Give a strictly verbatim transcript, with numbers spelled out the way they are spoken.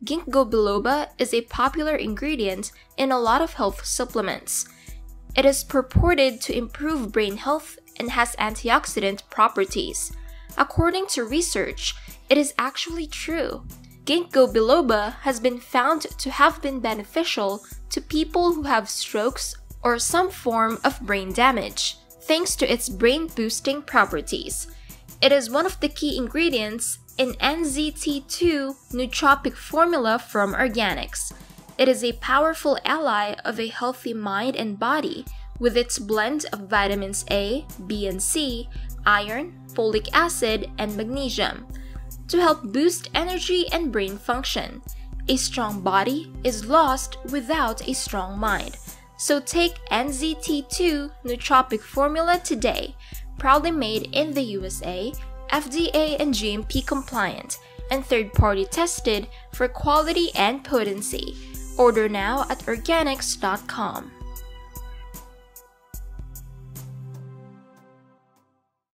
Ginkgo biloba is a popular ingredient in a lot of health supplements. It is purported to improve brain health and has antioxidant properties. According to research, it is actually true. Ginkgo biloba has been found to have been beneficial to people who have strokes or some form of brain damage, thanks to its brain-boosting properties. It is one of the key ingredients in N Z T two nootropic formula from Organics. It is a powerful ally of a healthy mind and body with its blend of vitamins A, B and C, iron, folic acid, and magnesium to help boost energy and brain function. A strong body is lost without a strong mind. So take N Z T two nootropic formula today, proudly made in the U S A, F D A and G M P compliant, and third-party tested for quality and potency. Order now at organics dot com.